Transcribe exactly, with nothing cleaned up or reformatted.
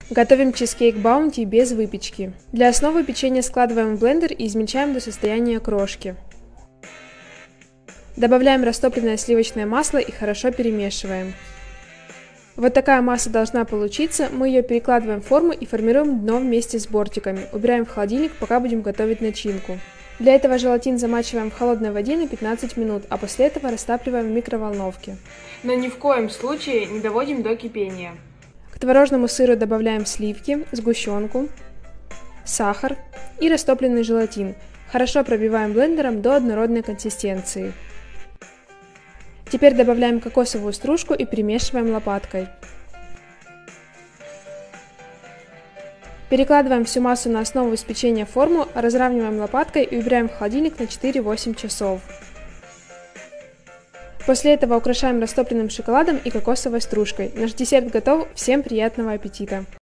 Готовим чизкейк Баунти без выпечки. Для основы печенье складываем в блендер и измельчаем до состояния крошки. Добавляем растопленное сливочное масло и хорошо перемешиваем. Вот такая масса должна получиться, мы ее перекладываем в форму и формируем дно вместе с бортиками. Убираем в холодильник, пока будем готовить начинку. Для этого желатин замачиваем в холодной воде на пятнадцать минут, а после этого растапливаем в микроволновке. Но ни в коем случае не доводим до кипения. К творожному сыру добавляем сливки, сгущенку, сахар и растопленный желатин. Хорошо пробиваем блендером до однородной консистенции. Теперь добавляем кокосовую стружку и перемешиваем лопаткой. Перекладываем всю массу на основу из печенья в форму, разравниваем лопаткой и убираем в холодильник на четыре-восемь часов. После этого украшаем растопленным шоколадом и кокосовой стружкой. Наш десерт готов, всем приятного аппетита!